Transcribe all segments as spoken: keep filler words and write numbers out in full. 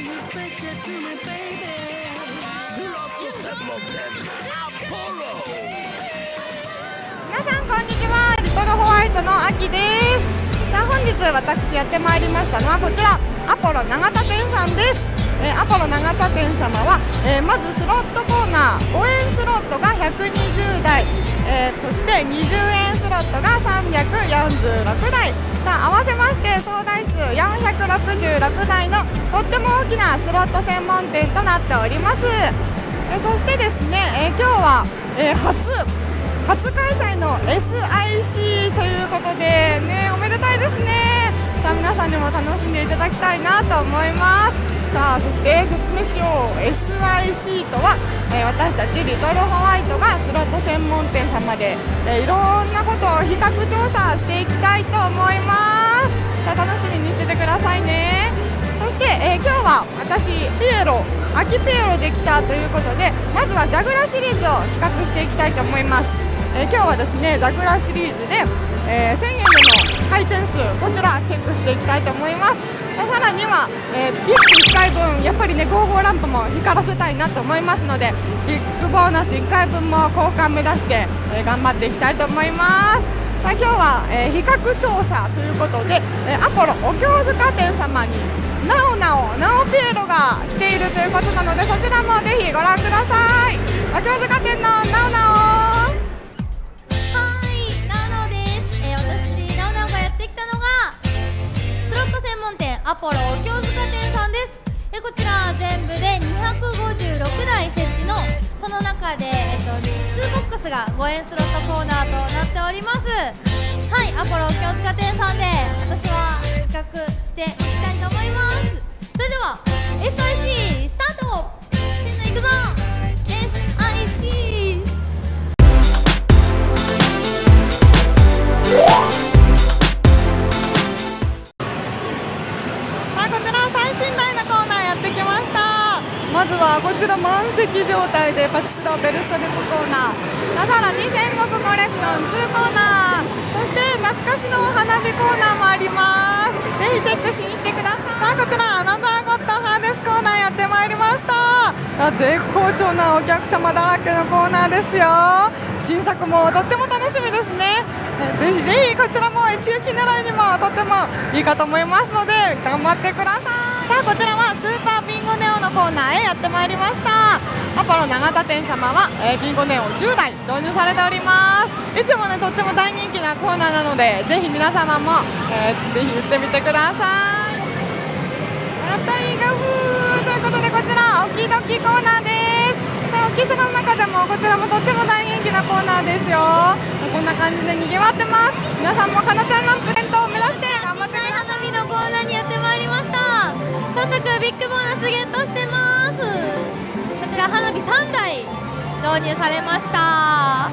皆さんこんにちは、リトルホワイトのあきです。さあ本日私やってまいりましたのはこちらアポロ長田店さんです。えー、アポロ長田店様は、えー、まずスロットコーナーごえんスロットがひゃくにじゅうだい、えー、そしてにじゅうえんスロットがさんびゃくよんじゅうろくだい、さあ合わせまして総台数よんひゃくろくじゅうろくだいのとっても大きなスロット専門店となっております。えー、そしてですね、えー、今日は、えー、初初開催の エスアイシー ということでね、おめでたいですね。さあ皆さんにも楽しんでいただきたいなと思います。さあそして説明しよう。 エスアイシー とは、えー、私たちリトルホワイトがスロット専門店様で、えー、いろんなことを比較調査していきたいと思います。さあ楽しみにしててくださいね。そして、えー、今日は私ピエロ秋ピエロできたということで、まずはジャグラシリーズを比較していきたいと思います。えー、今日はですねジャグラシリーズで、えー、せんえんでの回転数こちらチェックしていきたいと思います。さらには、えー、ビッグいっかいぶんやっぱりね後方ランプも光らせたいなと思いますので、ビッグボーナスいっかいぶんも交換目指して、えー、頑張っていきたいと思います。さあ今日は、えー、比較調査ということで、えー、アポロお経塚店様になおなおなおピエロが来ているということなので、そちらもぜひご覧ください。お経塚店のなおなお。 アポロお経塚店さんです。えこちら全部でにひゃくごじゅうろくだい設置の、その中で、えっと、ツーボックスがごえんスロットコーナーとなっております。はい、アポロお経塚店さんで私は比較していきたいと思います。それでは エスアイシー スタート。みんな行くぞ エスアイシー。 まずはこちら満席状態でパチスロベルストリップコーナー、さらに戦国コレクションにコーナー、そして懐かしの花火コーナーもあります。ぜひチェックしに来てください。さあこちらアナザーゴッドハーネスコーナーやってまいりました。絶好調なお客様だらけのコーナーですよ。新作もとっても楽しみですね。ぜひぜひこちらも一撃狙いにもとってもいいかと思いますので頑張ってください。さあこちらはスーパービンゴネオのコーナーへやってまいりました。アポロ長田店様は、えー、ビンゴネオじゅうだい導入されております。いつもねとっても大人気なコーナーなので、ぜひ皆様も、えー、ぜひ打ってみてください。あたいがふーということでこちらオキドキコーナーです。オキスロの中でもこちらもとっても大人気なコーナーですよ。こんな感じでにぎわってます。皆さんもかなちゃんランプ点灯を目指して頑張ってください。 花火のコーナーにやってまいりました。早速ビッグボーナスゲットしてます。こちら花火さんだい導入されました。はい、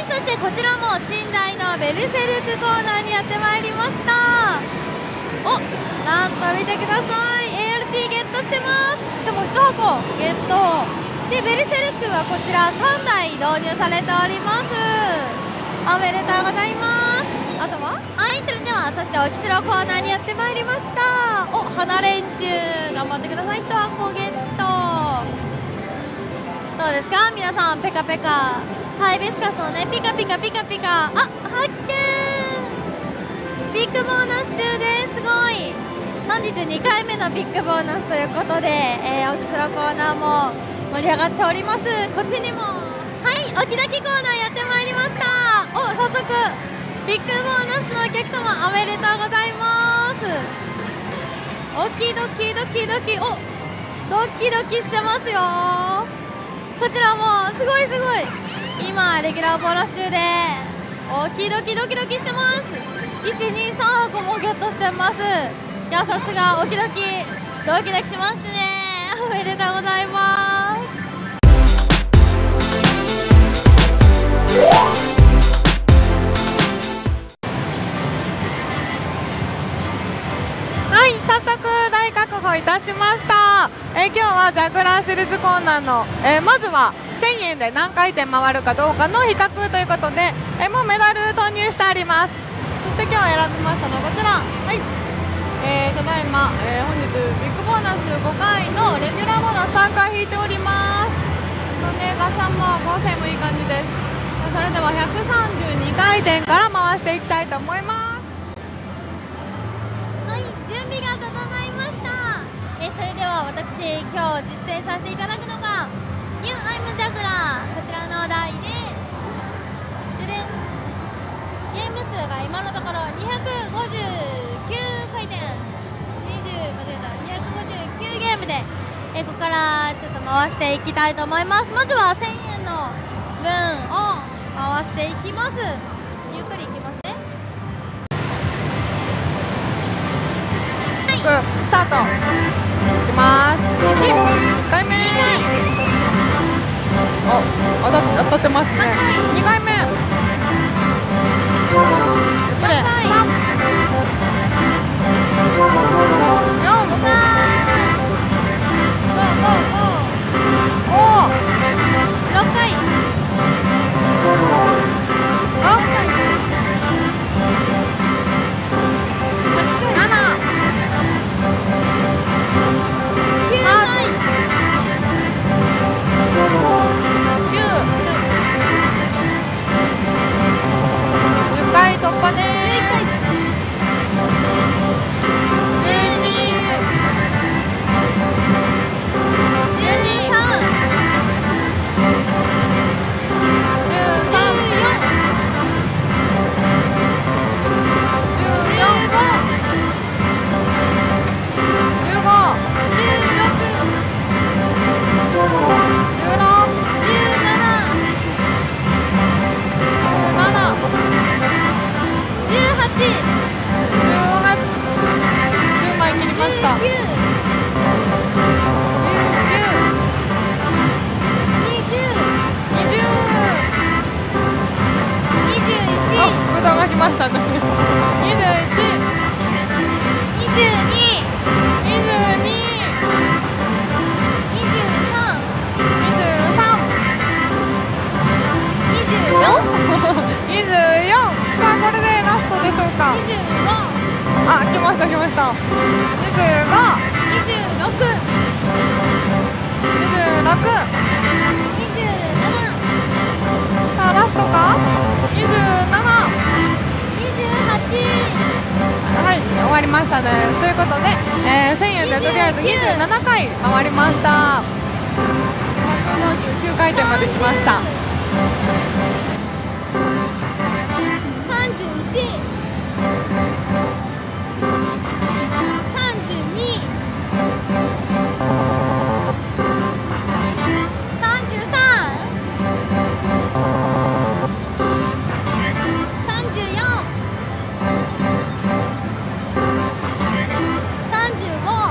そしてこちらも寝台のベルセルクコーナーにやってまいりました。お、なんと見てください、 エーエルティー ゲットしてます。しかもいちはこゲットで、ベルセルクはこちらさんだい導入されております。おめでとうございます。あとははい、それではそしてオキスロコーナーにやってまいりました。お、花連中頑張ってください。いちはこゲット。どうですか皆さん、ペカペカハイビスカスをねピカピカピカピカ、あ、発見、ビッグボーナス中です。すごい、本日にかいめのビッグボーナスということで、えー、オキスロコーナーも盛り上がっております。こっちにもはいオキドキコーナーやってまいりました。お、早速ビッグボーナスのお客様おめでとうございます。オキドキドキドキ、お、ドキドキしてますよ。こちらもすごいすごい、今レギュラーボーナス中でオキドキドキドキしてます。いちにさんはこもゲットしてます。いや、さすがオキドキドキドキしますね。おめでとうございます。 はい、早速大確保いたしました。えー、今日はジャグラーシリーズコーナーの、えー、まずはせんえんで何回転回るかどうかの比較ということで、えー、もうメダル投入してあります。そして今日選びましたのはこちら、はい、 えー、ただいま、えー、本日ビッグボーナスごかいのレギュラーボーナスさんかい引いております。ね、ガサンも合成もいい感じです。それではひゃくさんじゅうにかいてんから回していきたいと思います。 はい、準備が整いました。えそれでは私今日実践させていただくのがニューアイムジャグラー、こちらのお題でででんゲーム数が今のところにひゃくごじゅうきゅうかいてん、にじゅう間違えたにひゃくごじゅうきゅうゲームでえここからちょっと回していきたいと思います。まずはせんえんの分を回していきます。ゆっくりいきますね。 スタートいきます。いちかいめお当た当たってますね。にかいめこれさんよんおろっかいあ突破です。ましたね。にじゅういち、 にじゅうに、 にじゅうに、 にじゅうさん、 にじゅうさん、 にじゅうよん、 にじゅうよん。さあこれでラストでしょうか。 にじゅうご、 あ、来ました来ました。にじゅうご、 にじゅうろく、 にじゅうろく、 にじゅうなな。 さあラストか。にじゅうなな。はい、終わりましたね。ということで、えー、せんえんでとりあえずにじゅうななかい回りました。ひゃくごじゅうきゅうかいてんまで来ました。 さんじゅういち、さんじゅうに、さんじゅうさん、さんじゅうよん、さんじゅうご、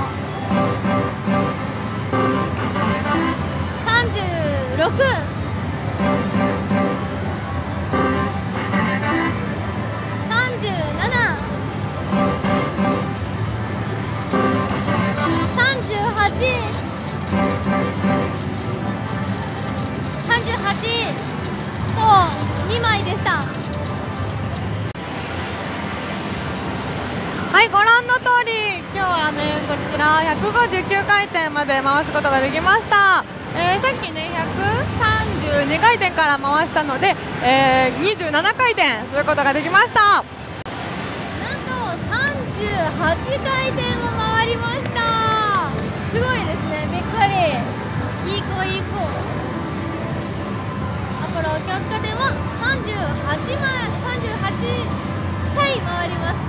さんじゅうろく、さんじゅうなな、さんじゅうはち、さんじゅうはちとにまいでした。 はい、ご覧の通り今日はねこちらひゃくごじゅうきゅうかいてんまで回すことができました。えー、さっきねひゃくさんじゅうにかいてんから回したので、えー、にじゅうななかいてんすることができました。 なんとさんじゅうはちかいてんも回りました。すごいですね、びっくり。いい子いい子。アポロ京塚店はさんじゅうはちまいさんじゅうはちかい回りました。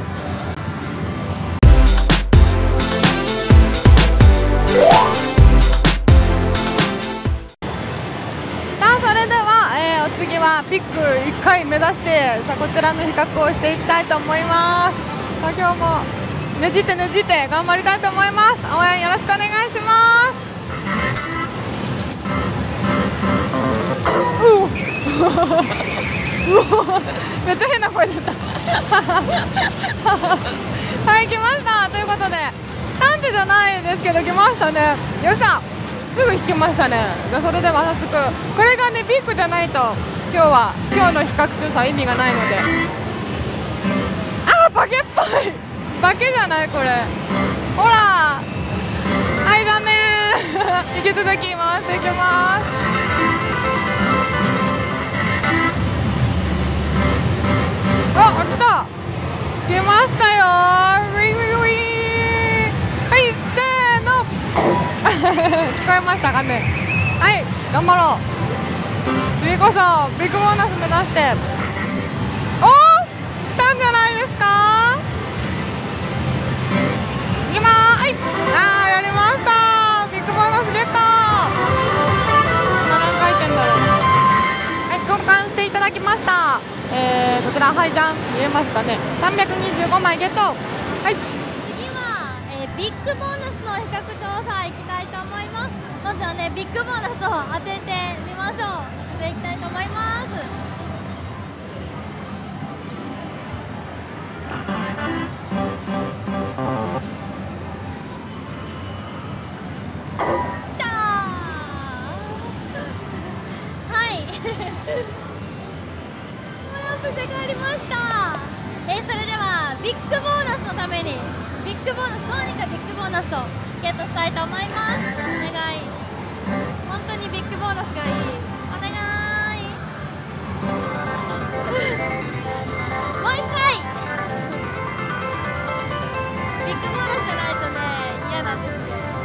さあそれでは、えー、お次はピックいっかい目指してさあこちらの比較をしていきたいと思います。さあ今日もねじってねじって頑張りたいと思います。応援よろしくお願いします。うめっちゃ変な声出たはい来ました。ということで探知じゃないですけど来ましたね。よっしゃすぐ引きましたね。じゃあそれでは早速これがねビッグじゃないと今日は今日の比較調査は意味がないので、あーバケっぽい化けじゃないこれ。ほら、はい残念引き続き回していきます。あ、来た、来ましたよ。ウィウィウィー、はいせーの聞こえましたかね。はい、頑張ろう。次こそビッグボーナス目指して、おー、来たんじゃないですか。いきまーす。はい、あー、やりました。ビッグボーナスゲット。今何回転だろう。はい、交換していただきました。えー、こちらハイジャン見えますかね。さんびゃくにじゅうごまいゲット。はい、 次は、えー、ビッグボーナスの比較調査いきたいと思います。まずはね、ビッグボーナスを当ててみましょう。当てていきたいと思います。きたーはいトランプで変わりました。えー、それではビッグボーナスのためにビッグボーナス、どうにかビッグボーナスをゲットしたいと思います。お願い、本当にビッグボーナスがいい。お願いもう一回ビッグボーナスじゃないとね、嫌なんですよ。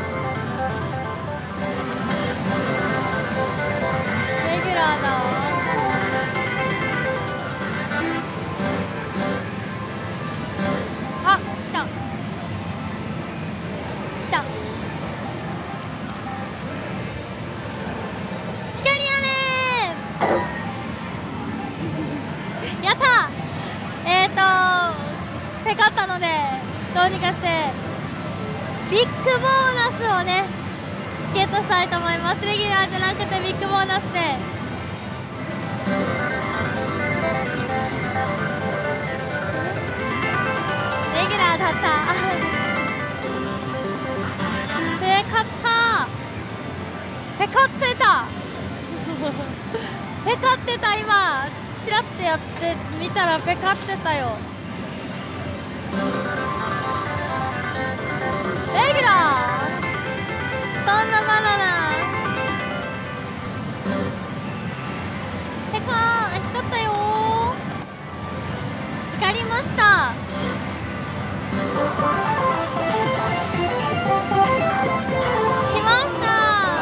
レギュラーだ。あ、来た来た。光やねーやった。えーとペカったので、どうにかしてビッグボーナスをねゲットしたいと思います。レギュラーじゃなくてビッグボーナスで。レギュラーだったペカったペカってたペカってた。今チラッてやってみたらペカってたよ。レギュラー、そんなバナナペカー、光ったよー。光りました。来ました。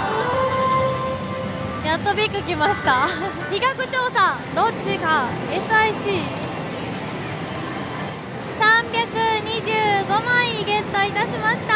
やっとビッグ来ました比較調査どっちが エスアイシーさんびゃくにじゅうごまいゲットいたしました。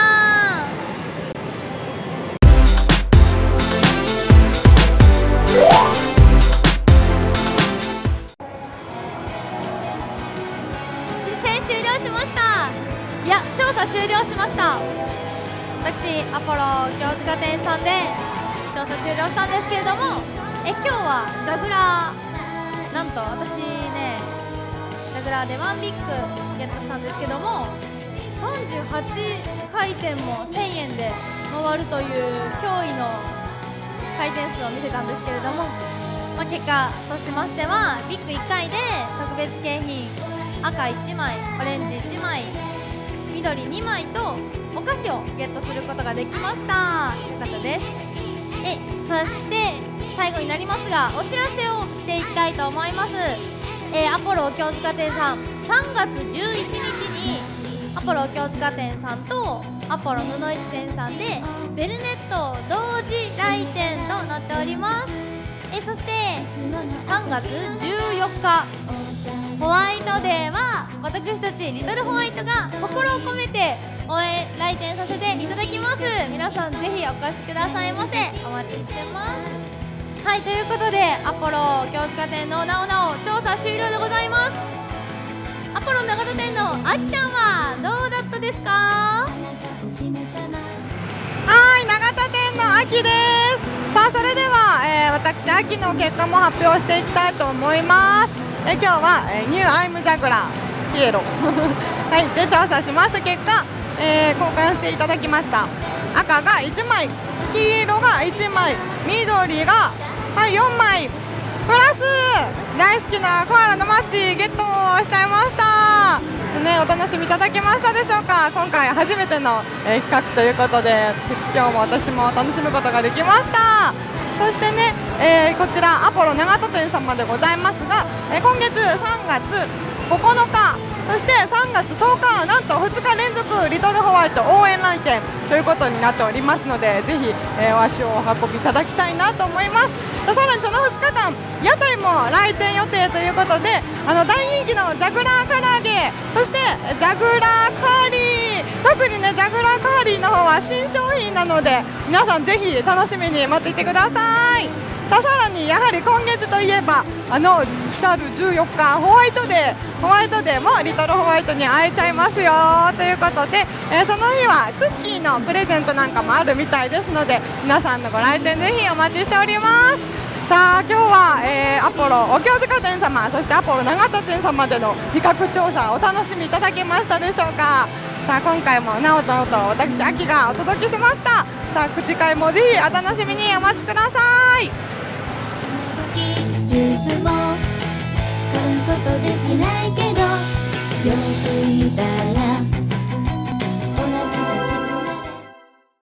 実践終了しました。いや、調査終了しました。私アポロ京塚店さんで調査終了したんですけれども、え今日はジャグラー、なんと私ねジャグラーでワンビッグゲットしたんですけども、さんじゅうはちかいてんもせんえんで回るという驚異の回転数を見せたんですけれども、まあ、結果としましてはビッグいっかいで特別景品赤いちまい、オレンジいちまい、緑にまいとお菓子をゲットすることができました。よかったです。えそして最後になりますが、お知らせをしていきたいと思います。えー、アポロ京塚店さん、さんがつじゅういちにちにアポロ京塚店さんとアポロ布市店さんでベルネット同時来店となっております。えそしてさんがつじゅうよっかホワイトデーは私たちリトルホワイトが心を込めて応援来店させていただきます。皆さんぜひお越しくださいませ。お待ちしてます。はい、ということでアポロ京塚店のなおなお調査終了でございます。アポロ長田店のあきちゃんはどうだったですか？ はい、長田店のあきです。さあそれでは、えー、私秋の結果も発表していきたいと思います。えー、今日は、えー、ニューアイムジャグラーピエロはいで調査しました結果、えー、交換していただきました。赤がいちまい、黄色がいちまい、緑が、はい、よんまいプラス大好きなコアラのマッチゲットしちゃいました。 したね。お楽しみいただけましたでしょうか。今回初めての、えー、企画ということで、今日も私も楽しむことができました。そしてね、えー、こちらアポロ長門店様でございますが、えー、今月さんがつここのか、そしてさんがつとおか、なんとふつか連続リトルホワイト応援来店ということになっておりますので、ぜひ、えー、お足をお運びいただきたいなと思います。さらにそのふつかかん屋台も来店予定ということで、あの大人気のジャグラー唐揚げ、そしてジャグラーカーリー、特にねジャグラーカーリーの方は新商品なので、皆さんぜひ楽しみに待っていてください。さあさらにやはり今月といえば、あの来たるじゅうよっかホワイトデーホワイトデーもリトルホワイトに会えちゃいますよということで、えー、その日はクッキーのプレゼントなんかもあるみたいですので、皆さんのご来店ぜひお待ちしております。さあ今日は、えー、アポロお京塚店様、そしてアポロ長門店様での比較調査お楽しみいただけましたでしょうか。さあ今回もなおとと私秋がお届けしました。さあ次回もぜひお楽しみにお待ちください。 ジュースも買うことできないけど、よく見たら